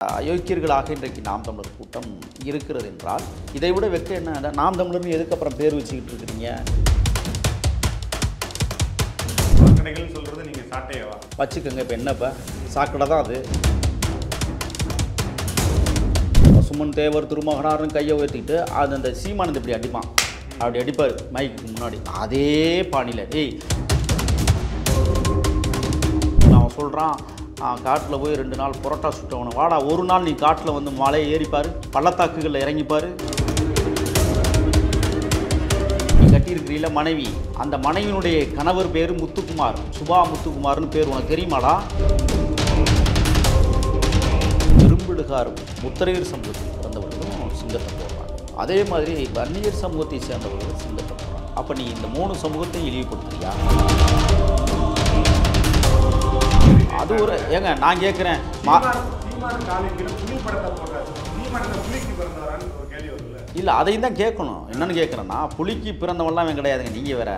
அயோக்கியர்களாக இன்றைக்கு நாம் தமிழர் கூட்டம் இருக்கிறது என்றால் இதைவிட வெக்க என்ன? நாம் தமிழர்னு எதுக்கு அப்புறம் பேர் வச்சுக்கிட்டு இருக்கிறீங்க? சாக்கடைகள் சொல்றது நீங்க சாட்டையவா வச்சுக்கோங்க. இப்போ என்னப்பா சாக்கடை தான் அது. பசுமன் தேவர் திருமகனார்னு கையை உயர்த்திக்கிட்டு அது அந்த சீமானது இப்படி அடிப்பான், அப்படி அடிப்பார் மைக்கு முன்னாடி. அதே பாணியில் டேய் அவன் சொல்கிறான், காட்டில் போய் 2 நாள் புரோட்டா சுட்டவனை வாடா, ஒரு நாள் நீ காட்டில் வந்து மலையை ஏறிப்பார், பள்ளத்தாக்குகளில் இறங்கிப்பார். நீ கட்டியிருக்கிறீல மனைவி, அந்த மனைவியினுடைய கணவர் பேர் முத்துக்குமார், சுபா முத்துக்குமார்னு பேர் உனக்கு தெரியுமாடா? பெரும்பிடுகார் முத்தரையர் சமூகத்தில் பிறந்தவர்களும் சிங்கத்தை போடுறாங்க, அதே மாதிரி வன்னியர் சமூகத்தை சேர்ந்தவர்களும் சிங்கத்தை போடுறாங்க. அப்போ நீ இந்த 3 சமூகத்தையும் இழிவுபடுத்துறியா? அது ஒரு ஏங்க நான் கேட்குறேன், இல்லை அதையும் தான் கேட்கணும். என்னன்னு கேட்குறேன்னா, புலிக்கு பிறந்தவன்லாம் அவன் கிடையாதுங்க, நீங்கள் வேற.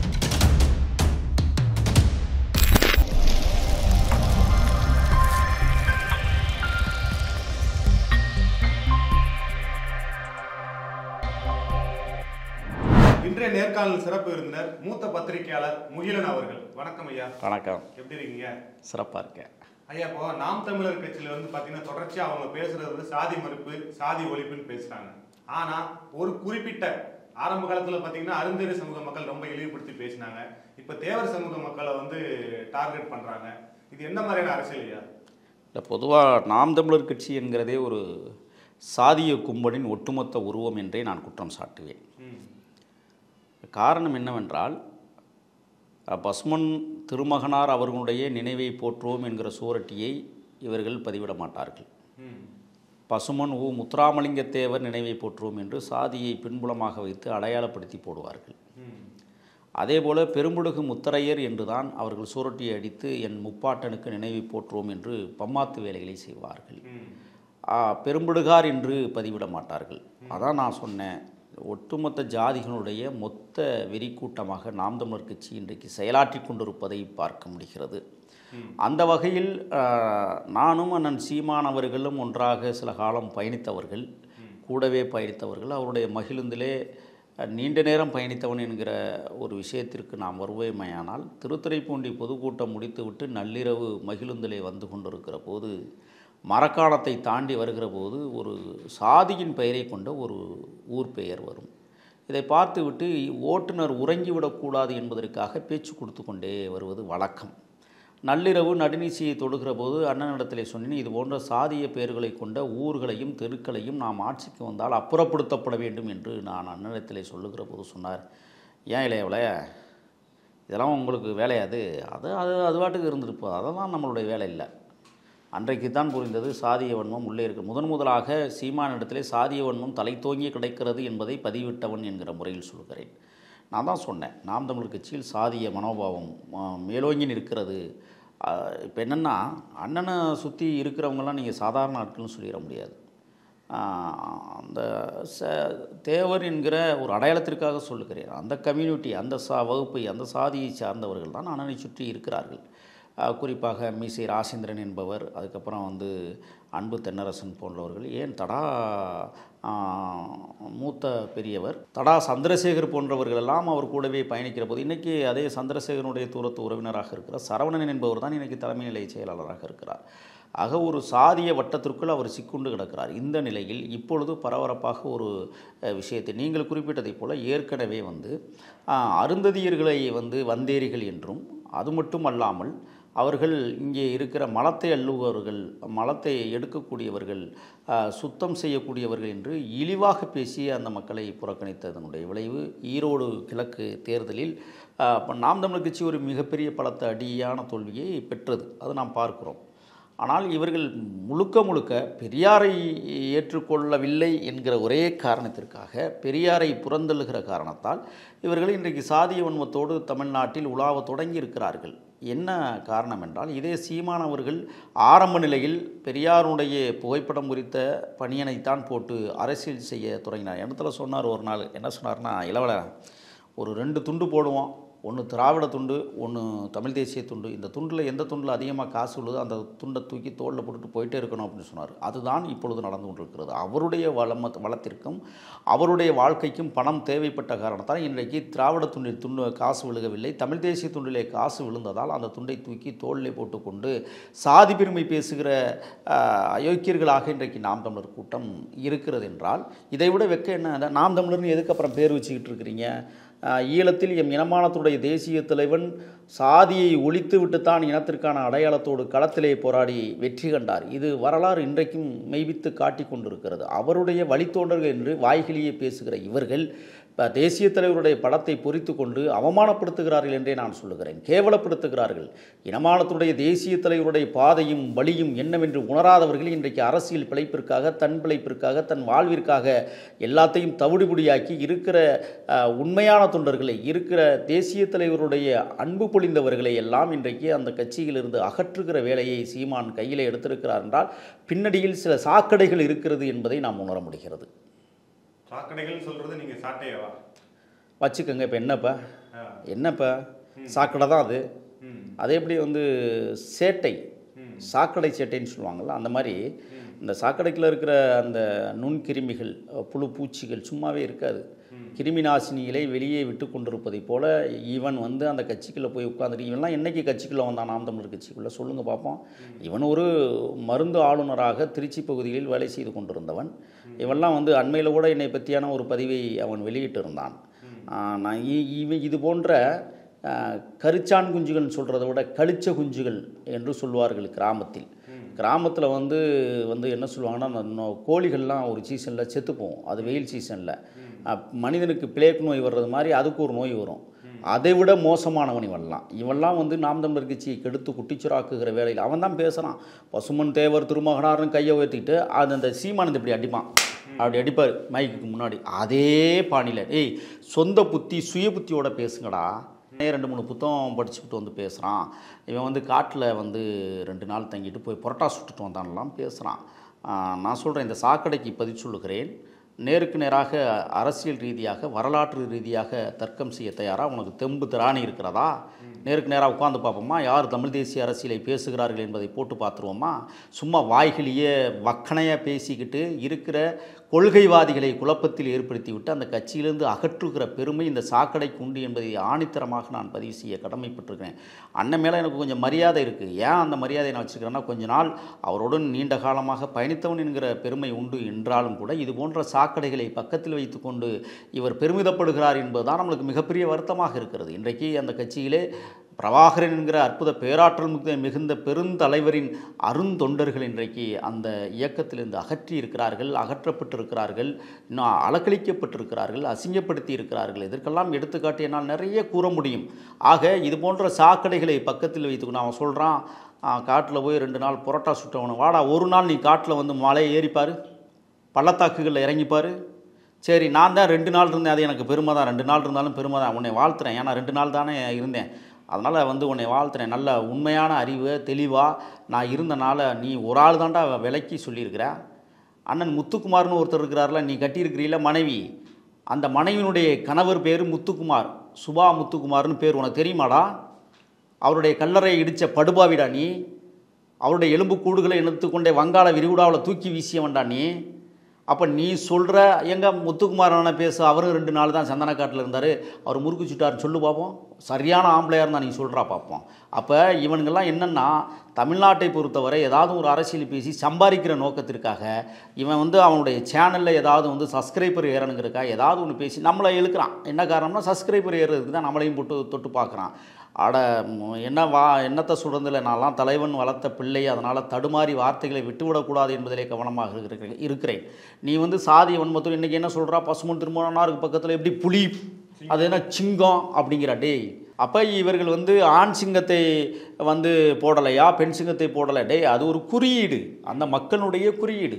இன்றைய நேர்காணல் சிறப்பு விருந்தினர் மூத்த பத்திரிகையாளர் முகிலன் அவர்கள். வணக்கம் ஐயா. வணக்கம். எப்படி இருக்கீங்க? சிறப்பாக இருக்கேன் ஐயா. இப்போ நாம் தமிழர் கட்சியில பார்த்தீங்கன்னா தொடர்ச்சியாக அவங்க பேசுறது சாதி மறுப்பு, சாதி ஒழிப்புன்னு பேசுறாங்க. ஆனா ஒரு குறிப்பிட்ட ஆரம்ப காலத்துல பார்த்தீங்கன்னா அருந்ததி சமூக மக்கள் ரொம்ப இழிவுபடுத்தி பேசினாங்க. இப்போ தேவர் சமூக மக்களை டார்கெட் பண்றாங்க. இது என்ன மாதிரியான அரசியல் ஐயா? இல்லை, பொதுவாக நாம் தமிழர் கட்சி என்கிறதே ஒரு சாதிய கும்பலின் ஒட்டுமொத்த உருவம் என்றே நான் குற்றம் சாட்டுவேன். காரணம் என்னவென்றால், பசுமன் திருமகனார் அவர்களுடைய நினைவை போற்றுவோம் என்கிற சுவரொட்டியை இவர்கள் பதிவிட மாட்டார்கள். பசுமன் முத்துராமலிங்க தேவர் நினைவை போற்றுவோம் என்று சாதியை பின்புலமாக வைத்து அடையாளப்படுத்தி போடுவார்கள். அதேபோல் பெரும்புடுகு முத்தரையர் என்றுதான் அவர்கள் சுவரொட்டியை அடித்து என் முப்பாட்டனுக்கு நினைவை போற்றுவோம் என்று பம்மாத்து வேலைகளை செய்வார்கள். பெரும்புடுகார் என்று பதிவிட மாட்டார்கள். அதான் நான் சொன்னேன், ஒட்டுமொத்த ஜாதிகளுடைய மொத்த வெறிக்கூட்டமாக நாம் தமிழர் கட்சி இன்றைக்கு செயலாற்றி கொண்டிருப்பதை பார்க்க முடிகிறது. அந்த வகையில் நானும் அண்ணன் சீமான் அவர்களும் ஒன்றாக சில காலம் பயணித்தவர்கள், கூடவே பயணித்தவர்கள். அவருடைய மகிழுந்திலே நீண்ட நேரம் பயணித்தவன் என்கிற ஒரு விஷயத்திற்கு நாம் வருவோமேயானால், திருத்துறைப்பூண்டி பொதுக்கூட்டம் முடித்துவிட்டு நள்ளிரவு மகிழுந்திலே வந்து கொண்டிருக்கிற போது, மரக்காணத்தை தாண்டி வருகிற போது ஒரு சாதியின் பெயரை கொண்ட ஒரு ஊர் பெயர் வரும். இதை பார்த்துவிட்டு ஓட்டுநர் உறங்கிவிடக்கூடாது என்பதற்காக பேச்சு கொடுத்து கொண்டே வருவது வழக்கம். நள்ளிரவு நடுநீசியை தொடுகிற போது அண்ணனிடத்திலே சொன்னேன், இது போன்ற சாதிய பெயர்களை கொண்ட ஊர்களையும் தெருக்களையும் நாம் ஆட்சிக்கு வந்தால் அப்புறப்படுத்தப்பட வேண்டும் என்று நான் அண்ணனிடத்திலே சொல்லுகிற போது சொன்னார், ஏன் இளையவளை, இதெல்லாம் உங்களுக்கு வேலையாது, அது பாட்டுக்கு இருந்திருப்போம், அதெல்லாம் நம்மளுடைய வேலை இல்லை. அன்றைக்கு தான் புரிந்தது சாதிய வன்மம் உள்ளே இருக்கு. முதலாக சீமானிடத்திலே சாதிய வன்மம் தலை தோங்கி கிடைக்கிறது என்பதை பதிவிட்டவன் என்கிற முறையில் சொல்கிறேன். நான் தான் சொன்னேன், நாம் தமிழர் கட்சியில் சாதிய மனோபாவம் மேலோங்கி நிற்கிறது. இப்போ என்னென்னா, அண்ணனை சுற்றி இருக்கிறவங்களாம் நீங்கள் சாதாரண ஆட்கள்னு சொல்லிட முடியாது. அந்த தேவர் என்கிற ஒரு அடையாளத்திற்காக சொல்லுகிறேன். அந்த கம்யூனிட்டி, அந்த வகுப்பை, அந்த சாதியை சார்ந்தவர்கள் தான் அண்ணனை சுற்றி இருக்கிறார்கள். குறிப்பாக மீசை ராசேந்திரன் என்பவர், அதுக்கப்புறம் அன்பு தென்னரசன் போன்றவர்கள், ஏன் தடா மூத்த பெரியவர் தடா சந்திரசேகர் போன்றவர்களெல்லாம் அவர் கூடவே பயணிக்கிற போது, இன்றைக்கி அதே சந்திரசேகரனுடைய தூரத்து உறவினராக இருக்கிற சரவணன் என்பவர் தான் இன்றைக்கி தலைமை நிலைய செயலாளராக இருக்கிறார். ஆக ஒரு சாதிய வட்டத்திற்குள் அவர் சிக்குண்டு கிடக்கிறார். இந்த நிலையில் இப்பொழுது பரபரப்பாக ஒரு விஷயத்தை நீங்கள் குறிப்பிட்டதைப் போல, ஏற்கனவே அருந்ததியர்களை வந்தேரிகள் என்றும், அது மட்டும் அல்லாமல் அவர்கள் இங்கே இருக்கிற மலத்தை அள்ளுபவர்கள், மலத்தை எடுக்கக்கூடியவர்கள், சுத்தம் செய்யக்கூடியவர்கள் என்று இழிவாக பேசி அந்த மக்களை புறக்கணித்ததனுடைய விளைவு ஈரோடு கிழக்கு தேர்தலில் நாம் தமிழர் கட்சி ஒரு மிகப்பெரிய பலத்த அடியான தோல்வியை பெற்றது. அது நாம் பார்க்கிறோம். ஆனால் இவர்கள் முழுக்க பெரியாரை ஏற்றுக்கொள்ளவில்லை என்கிற ஒரே காரணத்திற்காக, பெரியாரை புறந்தள்ளுகிற காரணத்தால் இவர்கள் இன்றைக்கு சாதிய வன்மத்தோடு தமிழ்நாட்டில் உலாவ தொடங்கி இருக்கிறார்கள். என்ன காரணம் என்றால், இதே சீமான் அவர்கள் ஆரம்ப நிலையில் பெரியாருடைய புகைப்படம் குறித்த பணியனைத்தான் போட்டு அரசியல் செய்ய தொடங்கினார். இடத்துல சொன்னார் ஒரு நாள், என்ன சொன்னார்னா, இளவல ஒரு 2 துண்டு போடுவோம், ஒன்று திராவிட துண்டு, ஒன்று தமிழ் தேசிய துண்டு. இந்த துண்டில் எந்த துண்டில் அதிகமாக காசு உள்ளதோ அந்த துண்டை தூக்கி தோளில் போட்டுட்டு போயிட்டே இருக்கணும் அப்படின்னு சொன்னார். அதுதான் இப்பொழுது நடந்து கொண்டிருக்கிறது. அவருடைய வளத்திற்கும் அவருடைய வாழ்க்கைக்கும் பணம் தேவைப்பட்ட காரணத்தால் இன்றைக்கு திராவிட துண்டு காசு விழுகவில்லை. தமிழ் தேசிய துண்டிலே காசு விழுந்ததால் அந்த துண்டை தூக்கி தோளிலே போட்டுக்கொண்டு சாதி பெருமை பேசுகிற அயோக்கியர்களாக இன்றைக்கு நாம் தமிழர் கூட்டம் இருக்கிறது என்றால் இதைவிட வெக்க என்ன? நாம் தமிழர்னு எதுக்கு அப்புறம் பேர் வச்சுக்கிட்டு இருக்கிறீங்க? ஈழத்தில் எம் இனமானத்துடைய தேசிய தலைவன் சாதியை ஒழித்து விட்டுத்தான் இனத்திற்கான அடையாளத்தோடு களத்திலே போராடி வெற்றி கண்டார். இது வரலாறு இன்றைக்கும் மெய்வித்து காட்டி கொண்டிருக்கிறது. அவருடைய வழித்தோன்றர்கள் என்று வாய்கிலேயே பேசுகிற இவர்கள் தேசிய தலைவருடைய படத்தை பொறித்து கொண்டு அவமானப்படுத்துகிறார்கள் என்றே நான் சொல்லுகிறேன். கேவலப்படுத்துகிறார்கள். இனமானத்துடைய தேசிய தலைவருடைய பாதையும் வழியும் என்னவென்று உணராதவர்கள் இன்றைக்கு அரசியல் பிழைப்பிற்காக, தன் பிழைப்பிற்காக, தன் வாழ்விற்காக எல்லாத்தையும் தவிடுபடியாக்கி இருக்கிற உண்மையான தொண்டர்களை, இருக்கிற தேசிய தலைவருடைய அன்பு பொழிந்தவர்களை எல்லாம் இன்றைக்கு அந்த கட்சியிலிருந்து அகற்றுகிற வேலையை சீமான் கையில் எடுத்திருக்கிறார் என்றால் பின்னணியில் சில சாக்கடைகள் இருக்கிறது என்பதை நாம் உணர முடிகிறது. சாக்கடைகள் சொல்றது நீங்க சாட்டையவா வச்சுக்கோங்க. இப்போ என்னப்பா சாக்கடை தான் அது. அதே எப்படி சேட்டை, சாக்கடை சேட்டைன்னு சொல்லுவாங்கள்ல, அந்த மாதிரி இந்த சாக்கடைக்குள்ள இருக்கிற அந்த நுண்கிருமிகள், புழு பூச்சிகள் சும்மாவே இருக்காது. கிருமி நாசினிகளை வெளியே விட்டு கொண்டிருப்பதை போல இவன் அந்த கட்சிக்குள்ளே போய் உட்காந்துட்டு, இவன்லாம் என்றைக்கு கட்சிக்குள்ளே வந்தான் நாம் தமிழர் கட்சிக்குள்ளே சொல்லுங்கள் பார்ப்போம். இவன் ஒரு மருந்து ஆளுநராக திருச்சி பகுதியில் வேலை செய்து கொண்டிருந்தவன். இவெல்லாம் அண்மையில் கூட என்னை பற்றியான ஒரு பதிவை அவன் வெளியிட்டிருந்தான். நான் இது போன்ற கரிச்சான் குஞ்சுகள்னு சொல்கிறத விட கழிச்ச குஞ்சுகள் என்று சொல்வார்கள் கிராமத்தில். என்ன சொல்லுவாங்கன்னா, கோழிகள்லாம் ஒரு சீசனில் செத்துப்போம். அது வெயில் சீசனில். மனிதனுக்கு பிளேக் நோய் வர்றது மாதிரி அதுக்கு ஒரு நோய் வரும். அதை விட மோசமானவன் இவெல்லாம் நாம் தமிழர் கட்சியை கெடுத்து குட்டிச்சுராக்குகிற வேலையில் அவன் தான் பேசுகிறான். பசுமன் தேவர் திருமகனார்னு கையை உயர்த்திட்டு அந்த சீமானது இப்படி அடிப்பான், அப்படி அடிப்பார் மைக்குக்கு முன்னாடி. அதே பாணியில் சொந்த புத்தி சுய புத்தியோட பேசுங்கடா. 2-3 புத்தகம் படிச்சுக்கிட்டு பேசுகிறான். இவன் காட்டில் 2 நாள் தங்கிட்டு போய் புரோட்டா சுட்டுட்டு வந்தான்லாம் பேசுகிறான். நான் சொல்கிறேன், இந்த சாக்கடைக்கு பதில் சொல்லுகிறேன். நேருக்கு நேராக அரசியல் ரீதியாக, வரலாற்று ரீதியாக தர்க்கம் செய்ய தயாராக உனக்கு தெம்பு திராணி இருக்கிறதா? நேருக்கு நேராக உட்காந்து பார்ப்போமா? யார் தமிழ் தேசிய அரசியலை பேசுகிறார்கள் என்பதை போட்டு பார்த்துருவோமா? சும்மா வாய்கிலேயே வக்கனையாக பேசிக்கிட்டு இருக்கிற கொள்கைவாதிகளை குழப்பத்தில் ஏற்படுத்திவிட்டு அந்த கட்சியிலிருந்து அகற்றுகிற பெருமை இந்த சாக்கடைக்கு உண்டு என்பதை ஆணித்தரமாக நான் பதிவு செய்ய கடமைப்பட்டிருக்கிறேன். அண்ணன் மேலே எனக்கு கொஞ்சம் மரியாதை இருக்குது. ஏன் அந்த மரியாதையை நான் வச்சுருக்கிறேன்னா, கொஞ்ச நாள் அவருடன் நீண்ட காலமாக பயணித்தவன் என்கிற பெருமை உண்டு என்றாலும் கூட இது போன்ற சாக்கடைகளை பக்கத்தில் வைத்துக்கொண்டு இவர் பெருமிதப்படுகிறார் என்பதுதான் நம்மளுக்கு மிகப்பெரிய வருத்தமாக இருக்கிறது. இன்றைக்கு அந்த கட்சியிலே பிரபாகரன் என்கிற அற்புத பேராற்றல் மிகுந்த பெருந்தலைவரின் அருந்தொண்டர்கள் இன்றைக்கு அந்த இயக்கத்திலிருந்து அகற்றி இருக்கிறார்கள், அகற்றப்பட்டிருக்கிறார்கள், இன்னும் அலக்களிக்கப்பட்டிருக்கிறார்கள், அசிங்கப்படுத்தி இருக்கிறார்கள். இதற்கெல்லாம் எடுத்துக்காட்டு என்னால் நிறைய கூற முடியும். ஆக இது போன்ற சாக்கடைகளை பக்கத்தில் வைத்துக்கணும். அவன் சொல்கிறான், காட்டில் போய் 2 நாள் புரோட்டா சுட்டவனு வாடா, ஒரு நாள் நீ காட்டில் மலையை ஏறிப்பார், பள்ளத்தாக்குகளில் இறங்கிப்பார். சரி, நான் தான் 2 நாள் இருந்தேன், அது எனக்கு பெருமை தான். 2 நாள் இருந்தாலும் பெருமை தான். உன்னை வாழ்த்துறேன், ஏன்னா 2 நாள் தானே இருந்தேன், அதனால் உன்னை வாழ்த்துறேன். நல்ல உண்மையான அறிவு தெளிவாக நான் இருந்தனால நீ ஒரு ஆள் தாண்டா விலைக்கு சொல்லியிருக்கிற. அண்ணன் முத்துக்குமார்னு ஒருத்தர் இருக்கிறார்ல, நீ கட்டியிருக்கிறீல மனைவி, அந்த மனைவியினுடைய கணவர் பேர் முத்துக்குமார், சுபா முத்துக்குமார்னு பேர். உனக்கு தெரியுமாடா? அவருடைய கல்லறையை இடித்த படுபாவிடா நீ. அவருடைய எலும்பு கூடுகளை எடுத்துக்கொண்டே வங்காள விரிகுடாவில் தூக்கி வீசியவன்டா நீ. அப்போ நீ சொல்கிற எங்கள் முத்துக்குமாரான பேச அவரும் 2 நாள் தான் சந்தனக்காட்டில் இருந்தார், அவர் முறுக்கு சுட்டார்னு சொல்லு பார்ப்போம். சரியான ஆம்பளையாக இருந்தால் நீ சொல்கிறா பார்ப்போம். அப்போ இவனுங்கெல்லாம் என்னென்னா, தமிழ்நாட்டை பொறுத்தவரை ஏதாவது ஒரு அரசியல் பேசி சம்பாதிக்கிற நோக்கத்திற்காக இவன் அவனுடைய சேனலில் ஏதாவது சப்ஸ்கிரைபர் ஏறணுங்கிறக்காக ஏதாவது ஒன்று பேசி நம்மளை இழுக்கிறான். என்ன காரணம்னா, சப்ஸ்கிரைபர் ஏறுறதுக்கு தான் நம்மளையும் தொட்டு பார்க்குறான். என்னத்தை சொல்கிறதில்ல, நான்லாம் தலைவன் வளர்த்த பிள்ளை, அதனால் தடுமாறி வார்த்தைகளை விட்டுவிடக்கூடாது என்பதிலே கவனமாக இருக்கிறேன். நீ சாதி வன்மத்தோடு இன்றைக்கி என்ன சொல்கிறா, பசுமன் திருமணனாருக்கு பக்கத்தில் எப்படி புலி, அது என்ன சிங்கம் அப்படிங்கிற. டேய், அப்போ இவர்கள் ஆண் சிங்கத்தை போடலையா, பெண் சிங்கத்தை போடலை? டே, அது ஒரு குறியீடு, அந்த மக்களுடைய குறியீடு.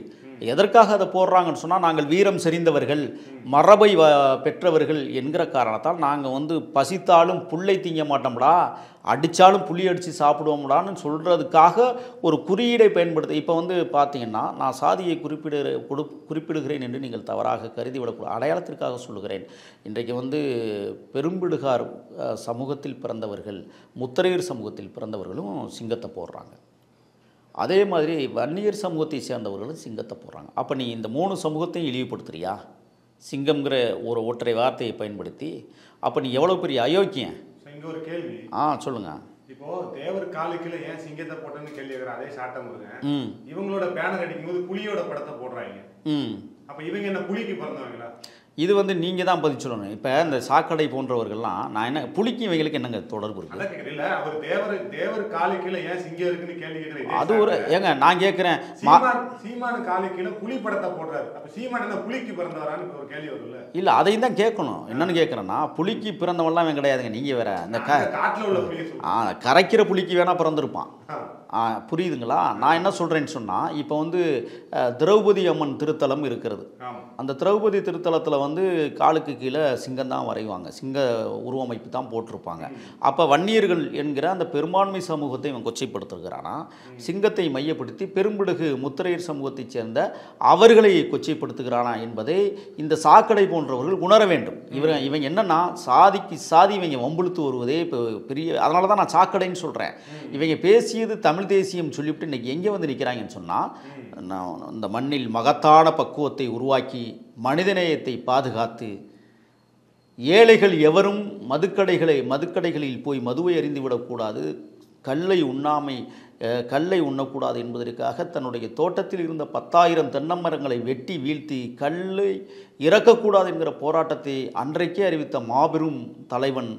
எதற்காக அதை போடுறாங்கன்னு சொன்னால், நாங்கள் வீரம் செறிந்தவர்கள், மரபை பெற்றவர்கள் என்கிற காரணத்தால் நாங்கள் வந்து பசித்தாலும் புல்லை திங்க மாட்டோம்டா, அடித்தாலும் புளி அடித்து சாப்பிடுவோம்டான்னு சொல்கிறதுக்காக ஒரு குறியீடை பயன்படுத்த. இப்போ வந்து பார்த்தீங்கன்னா, நான் சாதியை குறிப்பிடுகிறேன் என்று நீங்கள் தவறாக கருதி விடக்கூடாது. அடையாளத்திற்காக சொல்லுகிறேன். இன்றைக்கு வந்து பெரும்பிடுகார் சமூகத்தில் பிறந்தவர்கள், முத்தரையர் சமூகத்தில் பிறந்தவர்களும் சிங்கத்தை போடுறாங்க. அதே மாதிரி வன்னியர் சமூகத்தை சேர்ந்தவர்களும் சிங்கத்தை போடுறாங்க. அப்போ நீ இந்த 3 சமூகத்தையும் இழிவுபடுத்துறியா சிங்கம்ங்கிற ஒரு ஒற்றை வார்த்தையை பயன்படுத்தி? அப்போ நீ எவ்வளோ பெரிய அயோக்கியன். இங்க ஒரு கேள்வி. சொல்லுங்க. இப்போ தேவர் காலுக்குள்ள ஏன் சிங்கத்தை போட்டேன்னு கேள்வி கேட்குற அதே சாட்டம் முருங்க, இவங்களோட பேனர் அடிக்கும் போது புலியோட படத்தை போடுறாங்க. அப்ப இவங்க என்ன புலிக்கு பிறந்தவங்களா? இது வந்து நீங்கள் தான் பதில் சொல்லணும். இப்போ இந்த சாக்கடை போன்றவர்கள்லாம் நான் என்ன புலிக்கு இவைகளுக்கு என்னங்க தொடர்பு இருக்குது? இல்லை, அவர் தேவர் காலுக்குள்ள ஏன் சிங்கம் இருக்குன்னு கேள்வி கேட்குறீங்க. அது ஒரு ஏங்க நான் கேட்குறேன், சீமான காலுக்குள்ள புலி படத்தை போடுறாரு. அப்போ சீமான் என்ன புலிக்கு பிறந்தவரான்னு ஒரு கேள்வி வரும்ல? இல்லை, அதையும் தான் கேட்கணும். என்னன்னு கேட்குறேன்னா, புலிக்கு பிறந்தவெல்லாம் அவன் கிடையாதுங்க. நீங்கள் வேற இந்த காட்டில் உள்ள புலி கரைக்கிற புலிக்கு வேணால் பிறந்திருப்பான். புரியுதுங்களா? நான் என்ன சொல்கிறேன்னு சொன்னால், இப்போ வந்து திரௌபதி அம்மன் திருத்தலம் இருக்கிறது. அந்த திரௌபதி திருத்தலத்தில் வந்து காலுக்கு கீழே சிங்கம் தான் வரைவாங்க, சிங்க உருவமைப்பு தான் போட்டிருப்பாங்க. அப்போ வன்னியர்கள் என்கிற அந்த பெரும்பான்மை சமூகத்தை இவன் கொச்சைப்படுத்துகிறானா, சிங்கத்தை மையப்படுத்தி பெரும்பிடுகு முத்திரையர் சமூகத்தைச் சேர்ந்த அவர்களை கொச்சைப்படுத்துகிறானா என்பதை இந்த சாக்கடை போன்றவர்கள் உணர வேண்டும். இவங்க என்னன்னா, சாதிக்கு சாதி இவங்க வம்புழுத்து வருவதே இப்போ பெரிய. அதனால தான் நான் சாக்கடைன்னு சொல்கிறேன். இவங்க பேசியது தமிழ் தேசியம் சொல்லிவிட்டு இன்றைக்கி எங்கே வந்து நிற்கிறாங்கன்னு சொன்னால், இந்த மண்ணில் மகத்தான பக்குவத்தை உருவாக்கி மனிதநேயத்தை பாதுகாத்து ஏழைகள் எவரும் மதுக்கடைகளில் போய் மதுவை அறிந்துவிடக்கூடாது, கல்லை உண்ணக்கூடாது என்பதற்காக தன்னுடைய தோட்டத்தில் இருந்த 10,000 தென்னமரங்களை வெட்டி வீழ்த்தி கல்லை இறக்கக்கூடாது என்கிற போராட்டத்தை அன்றைக்கே அறிவித்த மாபெரும் தலைவன்,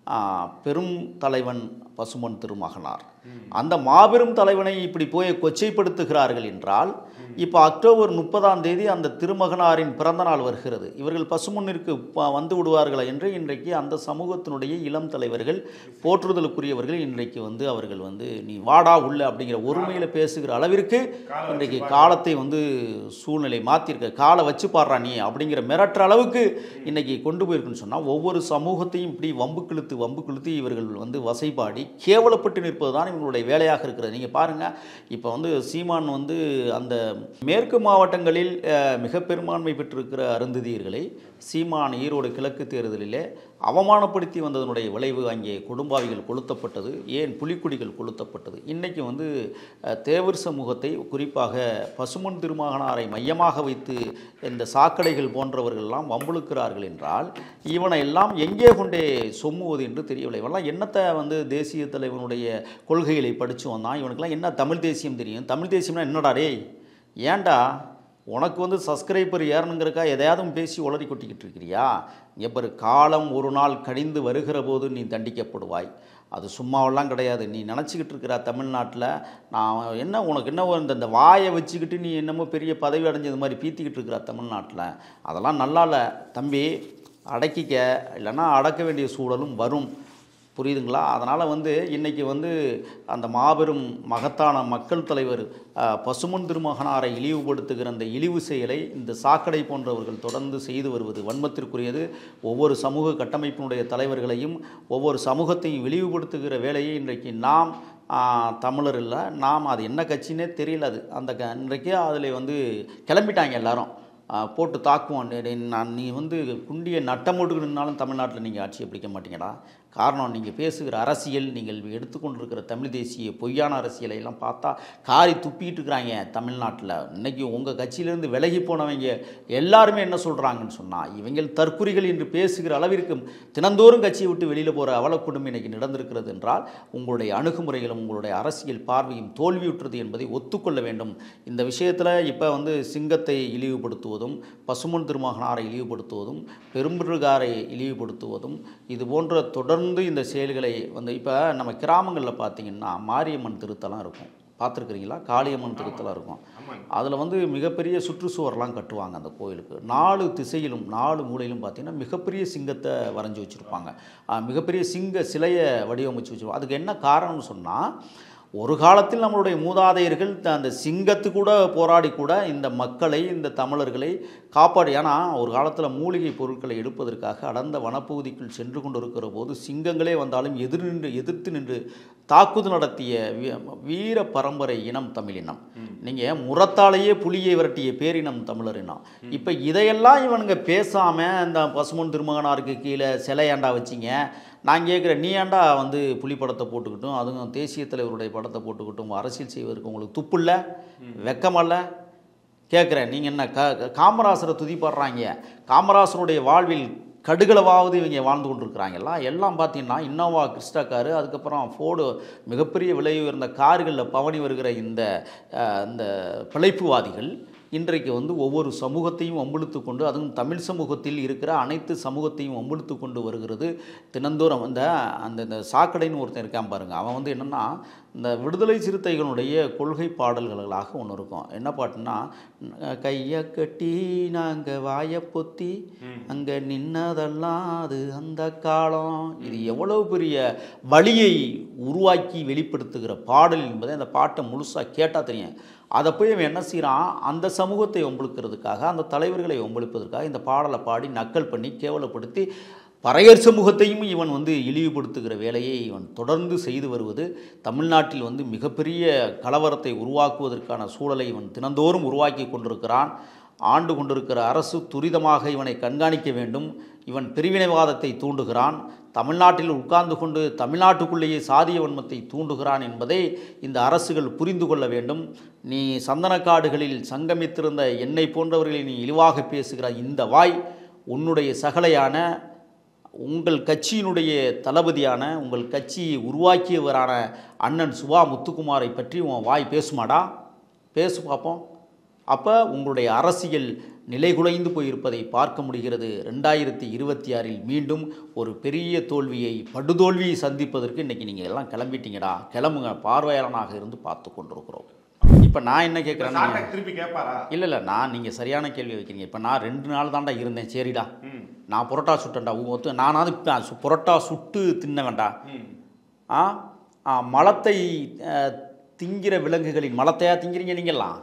பெரும் தலைவன் பசுமன் திருமகனார். அந்த மாபெரும் தலைவனை இப்படி போய் கொச்சைப்படுத்துகிறார்கள் என்றால், இப்போ அக்டோபர் 30ஆம் தேதி அந்த திருமகனாரின் பிறந்த நாள் வருகிறது. இவர்கள் பசுமண்ணிற்கு வந்து விடுவார்களா என்று இன்றைக்கு அந்த சமூகத்தினுடைய இளம் தலைவர்கள், போற்றுதலுக்குரியவர்கள் இன்றைக்கு வந்து அவர்கள் வந்து நீ வாடா உள்ள அப்படிங்கிற ஒருமையில் பேசுகிற அளவிற்கு இன்றைக்கு காலத்தை வந்து சூழ்நிலை மாற்றிருக்க. காலை வச்சு பாடுறா நீ அப்படிங்கிற மிரட்டுற அளவுக்கு இன்றைக்கி கொண்டு போயிருக்குன்னு சொன்னால், ஒவ்வொரு சமூகத்தையும் இப்படி வம்பு கிழுத்து இவர்கள் வந்து வசைபாடி கேவலப்பட்டு நிற்பது தான் இவங்களுடைய வேலையாக இருக்கிறது. நீங்கள் பாருங்கள், இப்போ வந்து சீமான் வந்து அந்த மேற்கு மாவட்டங்களில் மிக பெரும்பான்மை பெற்றிருக்கிற அருந்ததியர்களை சீமான் ஈரோடு கிழக்கு தேர்தலிலே அவமானப்படுத்தி வந்ததனுடைய விளைவு அங்கே கொடும்பாவிகள் கொளுத்தப்பட்டது, ஏன் புலிக்குடிகள் கொளுத்தப்பட்டது. இன்றைக்கி வந்து தேவர் சமூகத்தை, குறிப்பாக பசுமன் திருமகனாரை மையமாக வைத்து இந்த சாக்கடைகள் போன்றவர்கள்லாம் வம்புழுக்கிறார்கள் என்றால், இவனை எல்லாம் எங்கே கொண்டே சொம்முவது என்று தெரியவில்லை. இவெல்லாம் என்னத்தை வந்து தேசிய தலைவனுடைய கொள்கைகளை படித்து வந்தான், இவனுக்கெல்லாம் என்ன தமிழ் தேசியம் தெரியும்? தமிழ் தேசியம்னா என்னடா டே, ஏன்டா உனக்கு வந்து சப்ஸ்கிரைபர் ஏறணுங்கிறக்கா எதையாவது பேசி உளறி கொட்டிக்கிட்டு இருக்கிறியா? எப்போ காலம் ஒரு நாள் கழிந்து வருகிற போது நீ தண்டிக்கப்படுவாய். அது சும்மாவெல்லாம் கிடையாது. நீ நினச்சிக்கிட்டு இருக்கிற தமிழ்நாட்டில் நான் என்ன உனக்கு என்ன இந்த வாயை வச்சுக்கிட்டு நீ என்னமோ பெரிய பதவி அடைஞ்சது மாதிரி பீத்திக்கிட்டு இருக்கிற தமிழ்நாட்டில், அதெல்லாம் நல்லா இல்லை தம்பி, அடக்கிக்க, இல்லைன்னா அடக்க வேண்டிய சூழலும் வரும். புரியுதுங்களா? அதனால் வந்து இன்றைக்கி வந்து அந்த மாபெரும் மகத்தான மக்கள் தலைவர் பசுமன் திருமகனாரை இழிவுபடுத்துகிற அந்த இழிவு செயலை இந்த சாக்கடை போன்றவர்கள் தொடர்ந்து செய்து வருவது வன்மத்திற்குரியது. ஒவ்வொரு சமூக கட்டமைப்பினுடைய தலைவர்களையும் ஒவ்வொரு சமூகத்தையும் இழிவுபடுத்துகிற வேலையை இன்றைக்கு நாம் தமிழர் இல்லை, நாம் அது என்ன கட்சின்னே தெரியல. அது அந்த இன்றைக்கே அதில் வந்து கிளம்பிட்டாங்க எல்லாரும், போட்டு தாக்குவோம். நீ வந்து குண்டியை நட்டமோட்டுக்கு நின்னாலும் தமிழ்நாட்டில் நீங்கள் ஆட்சியை பிடிக்க மாட்டீங்கடா. காரணம், நீங்கள் பேசுகிற அரசியல், நீங்கள் எடுத்துக்கொண்டிருக்கிற தமிழ் தேசிய பொய்யான அரசியலை எல்லாம் பார்த்தா காரி துப்பிட்டு இருக்கிறாங்க தமிழ்நாட்டில். இன்றைக்கி உங்கள் கட்சியிலேருந்து விலகி போனவங்க எல்லாருமே என்ன சொல்கிறாங்கன்னு சொன்னால், இவங்கள் தற்குறிகள் என்று பேசுகிற அளவிற்கு தினந்தோறும் கட்சியை விட்டு வெளியில் போகிற அவலக்குடும்பம் இன்றைக்கி நடந்திருக்கிறது என்றால், உங்களுடைய அணுகுமுறைகளும் உங்களுடைய அரசியல் பார்வையும் தோல்வியுற்றது என்பதை ஒத்துக்கொள்ள வேண்டும். இந்த விஷயத்தில் இப்போ வந்து சிங்கத்தை இழிவுபடுத்துவதும், பசுமன் திருமகனாரை இழிவுபடுத்துவதும், பெரும்பிடுகாரை இழிவுபடுத்துவதும், இது போன்ற தொடர்ந்து இந்த செயல்களை வந்து இப்போ நம்ம கிராமங்களில் பார்த்திங்கன்னா மாரியம்மன் திருத்தலம் இருக்கும், பார்த்துருக்குறீங்களா? காளியம்மன் திருத்தலம் இருக்கும். அதில் வந்து மிகப்பெரிய சுற்றுச்சுவரெலாம் கட்டுவாங்க அந்த கோயிலுக்கு. 4 திசையிலும் 4 மூலையிலும் பார்த்திங்கன்னா மிகப்பெரிய சிங்கத்தை வரைஞ்சி வச்சுருப்பாங்க, மிகப்பெரிய சிங்க சிலையை வடிவமைச்சு வச்சுருப்பாங்க. அதுக்கு என்ன காரணம்னு சொன்னால், ஒரு காலத்தில் நம்மளுடைய மூதாதையர்கள் அந்த சிங்கத்து கூட போராடி கூட இந்த மக்களை, இந்த தமிழர்களை காப்பாடி. ஏன்னா ஒரு காலத்தில் மூலிகை பொருட்களை எடுப்பதற்காக அடர்ந்த வனப்பகுதிக்குள் சென்று கொண்டிருக்கிற போது சிங்கங்களே வந்தாலும் எதிர்த்து நின்று தாக்குதல் நடத்திய வீர பரம்பரை இனம் தமிழினம். நீங்கள் முறத்தாலேயே புலியை விரட்டிய பேரினம் தமிழர் இனம். இப்போ இதையெல்லாம் இவனுங்க பேசாமல் இந்த பசுமன் திருமகனாருக்கு கீழே சிலையாண்டா வச்சிங்க. நான் கேட்குறேன், நீ ஏண்டா வந்து புலி படத்தை போட்டுக்கிட்டும் அதுவும் தேசிய தலைவருடைய படத்தை போட்டுக்கிட்டும் அரசியல் செய்வதற்கு உங்களுக்கு துப்பு இல்லை, வெக்கமல்ல? கேட்குறேன். நீங்கள் என்ன காமராசரை துதிப்படுறாங்க? காமராசருடைய வாழ்வில் கடுகளவாவது இவங்க வாழ்ந்து கொண்டிருக்கிறாங்கல்ல. எல்லாம் பார்த்தீங்கன்னா இன்னோவா கிறிஸ்டா காரு, அதுக்கப்புறம் ஃபோர்டு மிகப்பெரிய விலை உயர்ந்த கார்களில் பவனி வருகிற இந்த பிழைப்புவாதிகள் இன்றைக்கு வந்து ஒவ்வொரு சமூகத்தையும் வம்பிழுத்து கொண்டு, அதுவும் தமிழ் சமூகத்தில் இருக்கிற அனைத்து சமூகத்தையும் வம்பிழுத்து கொண்டு வருகிறது தினந்தோறும். அந்த சாக்கடைன்னு ஒருத்தன் இருக்கான் பாருங்கள், அவன் வந்து என்னென்னா இந்த விடுதலை சிறுத்தைகளுடைய கொள்கை பாடல்களாக ஒன்று இருக்கும். என்ன பாட்டுன்னா, கையை கட்டி நாங்கள் வாயை பொத்தி அங்கே நின்னதெல்லாம் அது அந்த காலம். இது எவ்வளவு பெரிய வழியை உருவாக்கி வெளிப்படுத்துகிற பாடல் என்பதை அந்த பாட்டை முழுசாக கேட்டால் தெரியும். அதை போய் அவன் என்ன செய்கிறான், அந்த சமூகத்தை ஒம்பளுக்கிறதுக்காக, அந்த தலைவர்களை ஒம்பளிப்பதற்காக இந்த பாடலை பாடி நக்கல் பண்ணி கேவலப்படுத்தி பறையர் சமூகத்தையும் இவன் வந்து இழிவுபடுத்துகிற வேலையை இவன் தொடர்ந்து செய்து வருவது தமிழ்நாட்டில் வந்து மிகப்பெரிய கலவரத்தை உருவாக்குவதற்கான சூழலை இவன் தினந்தோறும் உருவாக்கி கொண்டிருக்கிறான். ஆண்டு கொண்டிருக்கிற அரசு துரிதமாக இவனை கண்காணிக்க வேண்டும். இவன் பிரிவினைவாதத்தை தூண்டுகிறான். தமிழ்நாட்டில் உட்கார்ந்து கொண்டு தமிழ்நாட்டுக்குள்ளேயே சாதிய வன்மத்தை தூண்டுகிறான் என்பதை இந்த அரசுகள் புரிந்து கொள்ள வேண்டும். நீ சந்தனக்காடுகளில் சங்கமித்திருந்த என்னை போன்றவர்களை நீ இழிவாக பேசுகிற இந்த வாய் உன்னுடைய சகலையான, உங்கள் கட்சியினுடைய தளபதியான, உங்கள் கட்சியை உருவாக்கியவரான அண்ணன் சுபா முத்துக்குமாரை பற்றி உன் வாய் பேசுமாடா? பேசு பார்ப்போம். அப்போ உங்களுடைய அரசியல் நிலைகுலைந்து போயிருப்பதை பார்க்க முடிகிறது. 2026 மீண்டும் ஒரு பெரிய தோல்வியை, படுதோல்வியை சந்திப்பதற்கு இன்றைக்கி நீங்கள் எல்லாம் கிளம்பிட்டீங்கடா. கிளம்புங்க, பார்வையாளனாக இருந்து பார்த்து கொண்டிருக்கிறோம். இப்போ நான் என்ன கேட்குறேன்னா, திருப்பி கேட்பாரா? இல்லை நான் நீங்கள் சரியான கேள்வி வைக்கிறீங்க. இப்போ நான் 2 நாள் தாண்டா இருந்தேன், சரிடா நான் புரோட்டா சுட்டேன்டா, நானாவது புரோட்டா சுட்டு தின்ன வேண்டாம். மலத்தை திங்கிற விலங்குகளின் மலத்தையா திங்கிறீங்க நீங்கள்லாம்?